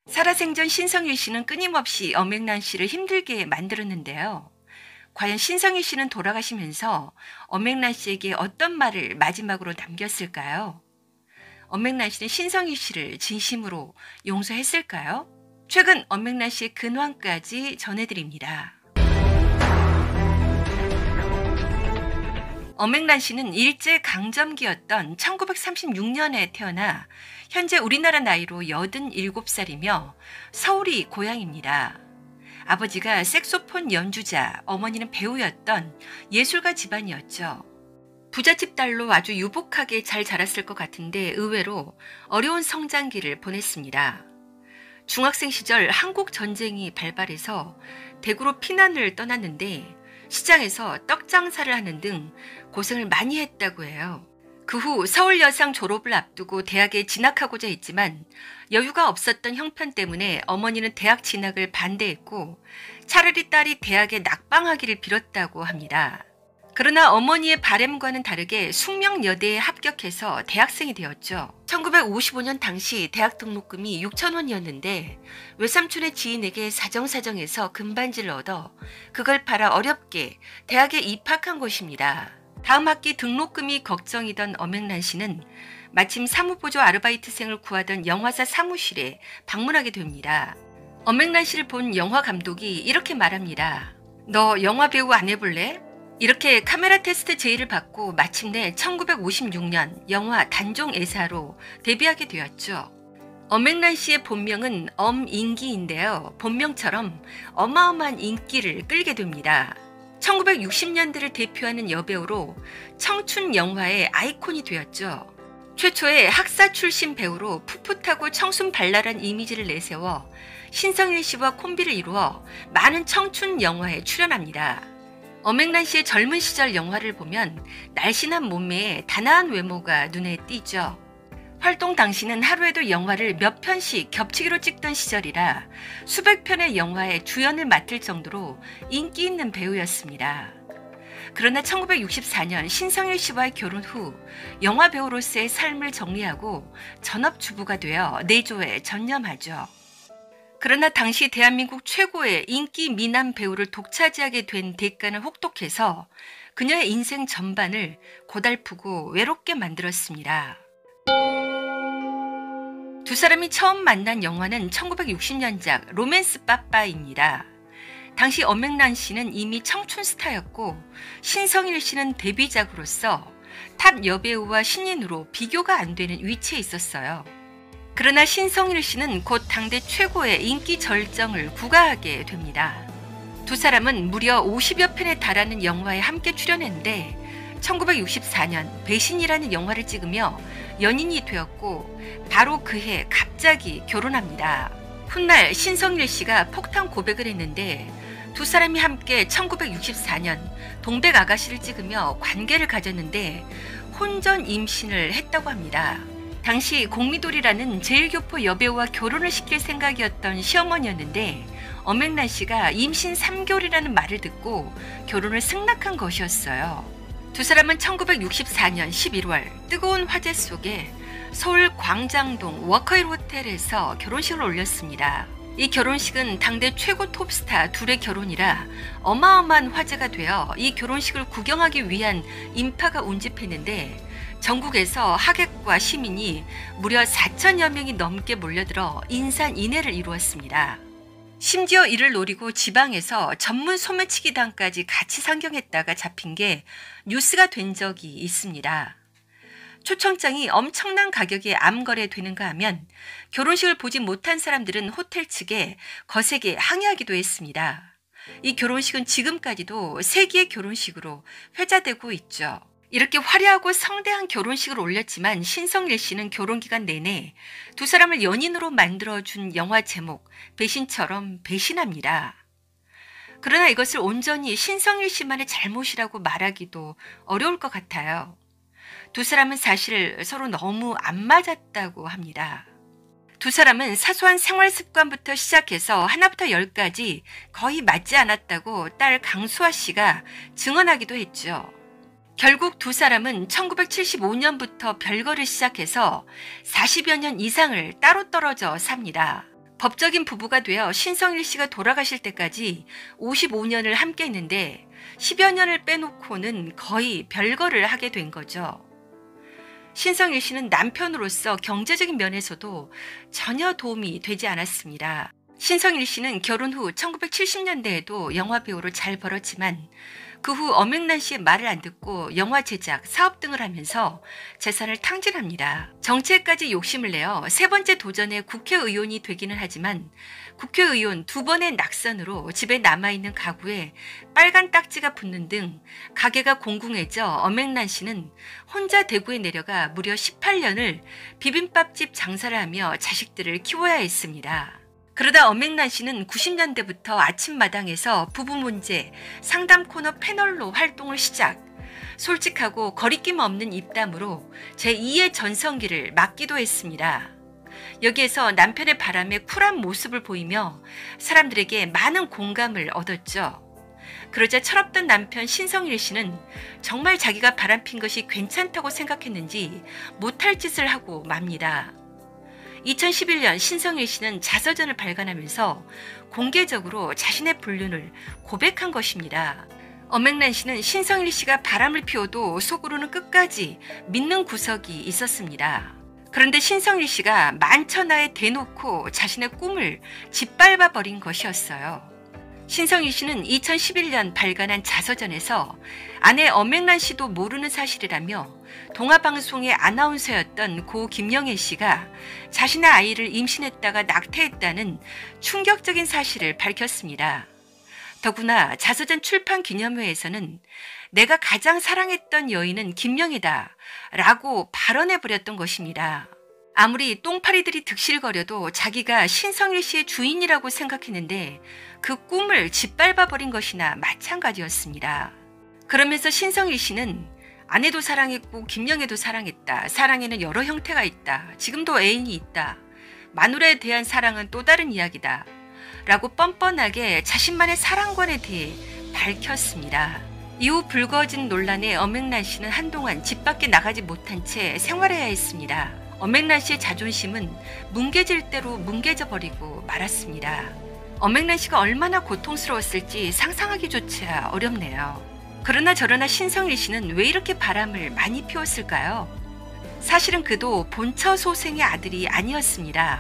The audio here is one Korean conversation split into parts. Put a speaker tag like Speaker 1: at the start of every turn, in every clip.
Speaker 1: 살아생전 신성일 씨는 끊임없이 엄앵란 씨를 힘들게 만들었는데요. 과연 신성일 씨는 돌아가시면서 엄앵란 씨에게 어떤 말을 마지막으로 남겼을까요? 엄앵란 씨는 신성일 씨를 진심으로 용서했을까요? 최근 엄앵란 씨의 근황까지 전해드립니다. 엄앵란 씨는 일제강점기였던 1936년에 태어나 현재 우리나라 나이로 87살이며 서울이 고향입니다. 아버지가 색소폰 연주자, 어머니는 배우였던 예술가 집안이었죠. 부잣집 딸로 아주 유복하게 잘 자랐을 것 같은데 의외로 어려운 성장기를 보냈습니다. 중학생 시절 한국 전쟁이 발발해서 대구로 피난을 떠났는데 시장에서 떡 장사를 하는 등 고생을 많이 했다고 해요. 그 후 서울여상 졸업을 앞두고 대학에 진학하고자 했지만 여유가 없었던 형편 때문에 어머니는 대학 진학을 반대했고 차라리 딸이 대학에 낙방하기를 빌었다고 합니다. 그러나 어머니의 바람과는 다르게 숙명여대에 합격해서 대학생이 되었죠. 1955년 당시 대학 등록금이 6,000원이었는데 외삼촌의 지인에게 사정사정해서 금반지를 얻어 그걸 팔아 어렵게 대학에 입학한 것입니다. 다음 학기 등록금이 걱정이던 엄앵란 씨는 마침 사무보조 아르바이트생을 구하던 영화사 사무실에 방문하게 됩니다. 엄앵란 씨를 본 영화 감독이 이렇게 말합니다. 너 영화 배우 안 해볼래? 이렇게 카메라 테스트 제의를 받고 마침내 1956년 영화 단종애사로 데뷔하게 되었죠. 엄앵란 씨의 본명은 엄인기인데요. 본명처럼 어마어마한 인기를 끌게 됩니다. 1960년대를 대표하는 여배우로 청춘 영화의 아이콘이 되었죠. 최초의 학사 출신 배우로 풋풋하고 청순발랄한 이미지를 내세워 신성일 씨와 콤비를 이루어 많은 청춘 영화에 출연합니다. 엄앵란 씨의 젊은 시절 영화를 보면 날씬한 몸매에 단아한 외모가 눈에 띄죠. 활동 당시는 하루에도 영화를 몇 편씩 겹치기로 찍던 시절이라 수백 편의 영화에 주연을 맡을 정도로 인기 있는 배우였습니다. 그러나 1964년 신성일 씨와의 결혼 후 영화 배우로서의 삶을 정리하고 전업주부가 되어 내조에 전념하죠. 그러나 당시 대한민국 최고의 인기 미남 배우를 독차지하게 된 대가는 혹독해서 그녀의 인생 전반을 고달프고 외롭게 만들었습니다. 두 사람이 처음 만난 영화는 1960년작 로맨스 빠빠입니다. 당시 엄앵란 씨는 이미 청춘 스타였고 신성일 씨는 데뷔작으로서 탑 여배우와 신인으로 비교가 안 되는 위치에 있었어요. 그러나 신성일 씨는 곧 당대 최고의 인기 절정을 구가하게 됩니다. 두 사람은 무려 50여 편에 달하는 영화에 함께 출연했는데 1964년 배신이라는 영화를 찍으며 연인이 되었고 바로 그해 갑자기 결혼합니다. 훗날 신성일 씨가 폭탄 고백을 했는데 두 사람이 함께 1964년 동백아가씨를 찍으며 관계를 가졌는데 혼전 임신을 했다고 합니다. 당시 공미돌이라는 제일교포 여배우와 결혼을 시킬 생각이었던 시어머니였는데 엄앵란 씨가 임신 3개월이라는 말을 듣고 결혼을 승낙한 것이었어요. 두 사람은 1964년 11월 뜨거운 화재 속에 서울 광장동 워커힐 호텔에서 결혼식을 올렸습니다. 이 결혼식은 당대 최고 톱스타 둘의 결혼이라 어마어마한 화제가 되어 이 결혼식을 구경하기 위한 인파가 운집했는데 전국에서 하객과 시민이 무려 4천여 명이 넘게 몰려들어 인산인해를 이루었습니다. 심지어 이를 노리고 지방에서 전문 소매치기단까지 같이 상경했다가 잡힌 게 뉴스가 된 적이 있습니다. 초청장이 엄청난 가격에 암거래되는가 하면 결혼식을 보지 못한 사람들은 호텔 측에 거세게 항의하기도 했습니다. 이 결혼식은 지금까지도 세기의 결혼식으로 회자되고 있죠. 이렇게 화려하고 성대한 결혼식을 올렸지만 신성일 씨는 결혼 기간 내내 두 사람을 연인으로 만들어준 영화 제목 배신처럼 배신합니다. 그러나 이것을 온전히 신성일 씨만의 잘못이라고 말하기도 어려울 것 같아요. 두 사람은 사실 서로 너무 안 맞았다고 합니다. 두 사람은 사소한 생활 습관부터 시작해서 하나부터 열까지 거의 맞지 않았다고 딸 강수아 씨가 증언하기도 했죠. 결국 두 사람은 1975년부터 별거를 시작해서 40여 년 이상을 따로 떨어져 삽니다. 법적인 부부가 되어 신성일 씨가 돌아가실 때까지 55년을 함께 했는데 10여 년을 빼놓고는 거의 별거를 하게 된 거죠. 신성일 씨는 남편으로서 경제적인 면에서도 전혀 도움이 되지 않았습니다. 신성일 씨는 결혼 후 1970년대에도 영화배우로 잘 벌었지만 그 후 엄앵란 씨의 말을 안 듣고 영화 제작, 사업 등을 하면서 재산을 탕진합니다. 정치에까지 욕심을 내어 세 번째 도전에 국회의원이 되기는 하지만 국회의원 2번의 낙선으로 집에 남아있는 가구에 빨간 딱지가 붙는 등 가게가 공공해져 엄앵란 씨는 혼자 대구에 내려가 무려 18년을 비빔밥집 장사를 하며 자식들을 키워야 했습니다. 그러다 엄앵란 씨는 90년대부터 아침마당에서 부부 문제 상담 코너 패널로 활동을 시작. 솔직하고 거리낌 없는 입담으로 제2의 전성기를 맞기도 했습니다. 여기에서 남편의 바람에 쿨한 모습을 보이며 사람들에게 많은 공감을 얻었죠. 그러자 철없던 남편 신성일 씨는 정말 자기가 바람핀 것이 괜찮다고 생각했는지 못할 짓을 하고 맙니다. 2011년 신성일 씨는 자서전을 발간하면서 공개적으로 자신의 불륜을 고백한 것입니다. 엄앵란 씨는 신성일 씨가 바람을 피워도 속으로는 끝까지 믿는 구석이 있었습니다. 그런데 신성일 씨가 만천하에 대놓고 자신의 꿈을 짓밟아 버린 것이었어요. 신성일 씨는 2011년 발간한 자서전에서 아내 엄앵란 씨도 모르는 사실이라며 동아방송의 아나운서였던 고 김영애 씨가 자신의 아이를 임신했다가 낙태했다는 충격적인 사실을 밝혔습니다. 더구나 자서전 출판 기념회에서는 내가 가장 사랑했던 여인은 김영애다 라고 발언해버렸던 것입니다. 아무리 똥파리들이 득실거려도 자기가 신성일 씨의 주인이라고 생각했는데 그 꿈을 짓밟아버린 것이나 마찬가지였습니다. 그러면서 신성일 씨는 아내도 사랑했고 김영애도 사랑했다. 사랑에는 여러 형태가 있다. 지금도 애인이 있다. 마누라에 대한 사랑은 또 다른 이야기다. 라고 뻔뻔하게 자신만의 사랑관에 대해 밝혔습니다. 이후 불거진 논란에 엄앵란 씨는 한동안 집 밖에 나가지 못한 채 생활해야 했습니다. 엄앵란 씨의 자존심은 뭉개질 대로 뭉개져 버리고 말았습니다. 엄앵란 씨가 얼마나 고통스러웠을지 상상하기조차 어렵네요. 그러나 저러나 신성일 씨는 왜 이렇게 바람을 많이 피웠을까요? 사실은 그도 본처 소생의 아들이 아니었습니다.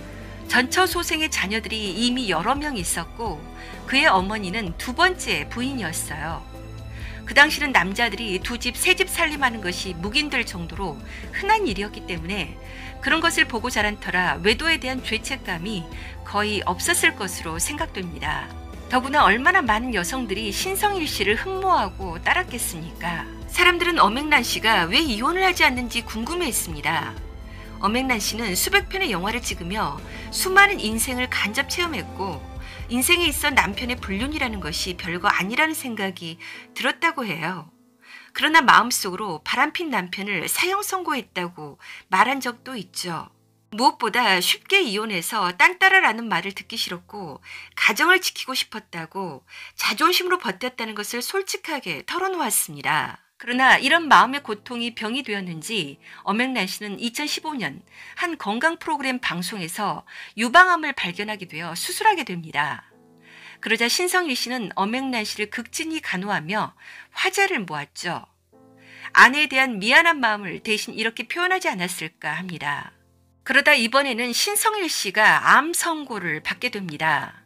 Speaker 1: 전처 소생의 자녀들이 이미 여러 명 있었고 그의 어머니는 두 번째 부인이었어요. 그 당시는 남자들이 두 집, 세 집 살림하는 것이 묵인될 정도로 흔한 일이었기 때문에 그런 것을 보고 자란 터라 외도에 대한 죄책감이 거의 없었을 것으로 생각됩니다. 더구나 얼마나 많은 여성들이 신성일 씨를 흠모하고 따랐겠습니까? 사람들은 엄앵란 씨가 왜 이혼을 하지 않는지 궁금해했습니다. 엄앵란 씨는 수백 편의 영화를 찍으며 수많은 인생을 간접 체험했고 인생에 있어 남편의 불륜이라는 것이 별거 아니라는 생각이 들었다고 해요. 그러나 마음속으로 바람핀 남편을 사형 선고했다고 말한 적도 있죠. 무엇보다 쉽게 이혼해서 딴따라라는 말을 듣기 싫었고 가정을 지키고 싶었다고 자존심으로 버텼다는 것을 솔직하게 털어놓았습니다. 그러나 이런 마음의 고통이 병이 되었는지 엄앵란 씨는 2015년 한 건강 프로그램 방송에서 유방암을 발견하게 되어 수술하게 됩니다. 그러자 신성일 씨는 엄앵란 씨를 극진히 간호하며 화제를 모았죠. 아내에 대한 미안한 마음을 대신 이렇게 표현하지 않았을까 합니다. 그러다 이번에는 신성일 씨가 암 선고를 받게 됩니다.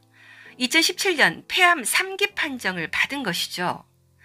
Speaker 1: 2017년 폐암 3기 판정을 받은 것이죠.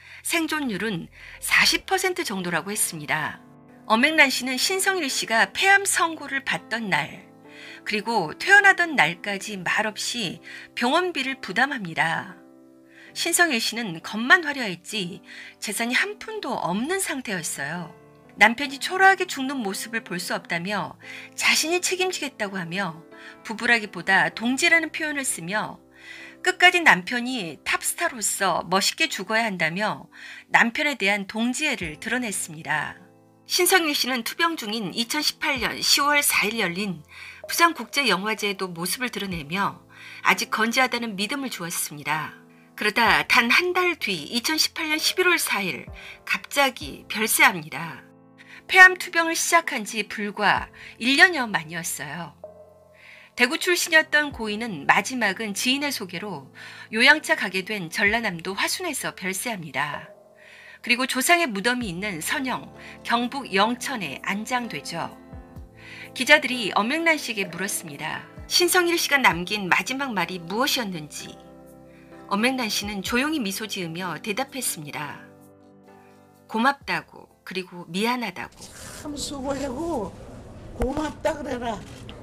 Speaker 1: 생존율은 40% 정도라고 했습니다. 엄앵란 씨는 신성일 씨가 폐암 선고를 받던 날, 그리고 퇴원하던 날까지 말없이 병원비를 부담합니다. 신성일 씨는 겉만 화려했지 재산이 한 푼도 없는 상태였어요. 남편이 초라하게 죽는 모습을 볼 수 없다며 자신이 책임지겠다고 하며 부부라기보다 동지라는 표현을 쓰며 끝까지 남편이 탑스타로서 멋있게 죽어야 한다며 남편에 대한 동지애를 드러냈습니다. 신성일 씨는 투병 중인 2018년 10월 4일 열린 부산국제영화제에도 모습을 드러내며 아직 건재하다는 믿음을 주었습니다. 그러다 단 한 달 뒤 2018년 11월 4일 갑자기 별세합니다. 폐암 투병을 시작한 지 불과 1년여 만이었어요. 대구 출신이었던 고인은 마지막은 지인의 소개로 요양차 가게 된 전라남도 화순에서 별세합니다. 그리고 조상의 무덤이 있는 선영, 경북 영천에 안장되죠. 기자들이 엄명란 씨에게 물었습니다. 신성일 씨가 남긴 마지막 말이 무엇이었는지. 엄명란 씨는 조용히 미소 지으며 대답했습니다. 고맙다고, 그리고 미안하다고.
Speaker 2: 참 수고하고 고맙다 그래라.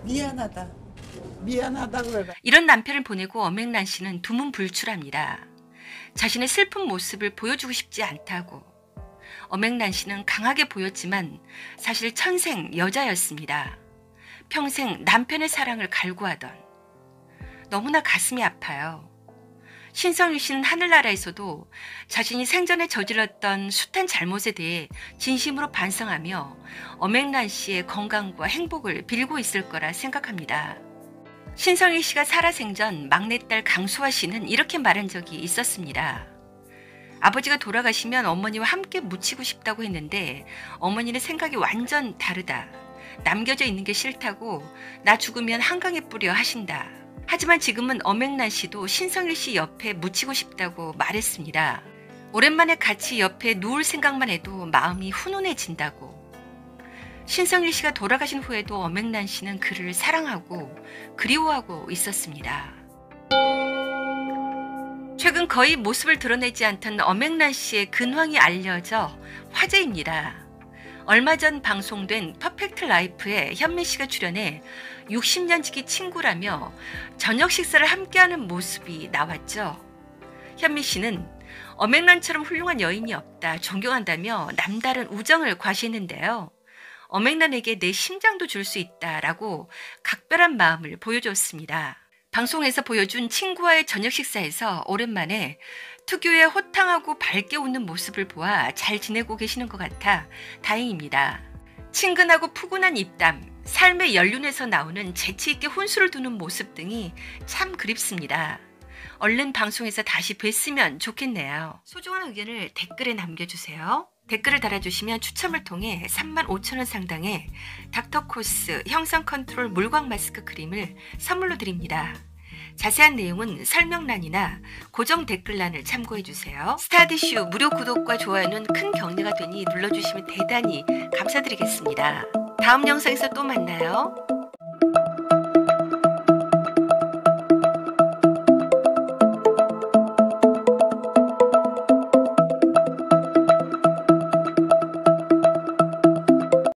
Speaker 2: 미안하다 그래라.
Speaker 1: 이런 남편을 보내고 엄명란 씨는 두문불출합니다. 자신의 슬픈 모습을 보여주고 싶지 않다고. 엄명란 씨는 강하게 보였지만 사실 천생 여자였습니다. 평생 남편의 사랑을 갈구하던. 너무나 가슴이 아파요. 신성일 씨는 하늘나라에서도 자신이 생전에 저질렀던 숱한 잘못에 대해 진심으로 반성하며 엄명란 씨의 건강과 행복을 빌고 있을 거라 생각합니다. 신성일 씨가 살아생전 막내딸 강수아 씨는 이렇게 말한 적이 있었습니다. 아버지가 돌아가시면 어머니와 함께 묻히고 싶다고 했는데 어머니는 생각이 완전 다르다. 남겨져 있는 게 싫다고 나 죽으면 한강에 뿌려 하신다. 하지만 지금은 엄명란 씨도 신성일 씨 옆에 묻히고 싶다고 말했습니다. 오랜만에 같이 옆에 누울 생각만 해도 마음이 훈훈해진다고. 신성일 씨가 돌아가신 후에도 엄명란 씨는 그를 사랑하고 그리워하고 있었습니다. 최근 거의 모습을 드러내지 않던 엄명란 씨의 근황이 알려져 화제입니다. 얼마 전 방송된 퍼펙트 라이프에 현미 씨가 출연해 60년 지기 친구라며 저녁 식사를 함께하는 모습이 나왔죠. 현미 씨는 엄명란처럼 훌륭한 여인이 없다, 존경한다며 남다른 우정을 과시했는데요. 엄명란에게 내 심장도 줄 수 있다라고 각별한 마음을 보여줬습니다. 방송에서 보여준 친구와의 저녁 식사에서 오랜만에 특유의 호탕하고 밝게 웃는 모습을 보아 잘 지내고 계시는 것 같아 다행입니다. 친근하고 푸근한 입담, 삶의 연륜에서 나오는 재치있게 혼수를 두는 모습 등이 참 그립습니다. 얼른 방송에서 다시 뵀으면 좋겠네요. 소중한 의견을 댓글에 남겨주세요. 댓글을 달아주시면 추첨을 통해 35,000원 상당의 닥터코스 형상 컨트롤 물광 마스크 크림을 선물로 드립니다. 자세한 내용은 설명란이나 고정 댓글란을 참고해주세요. 스타디슈 무료 구독과 좋아요는 큰 격려가 되니 눌러주시면 대단히 감사드리겠습니다. 다음 영상에서 또 만나요.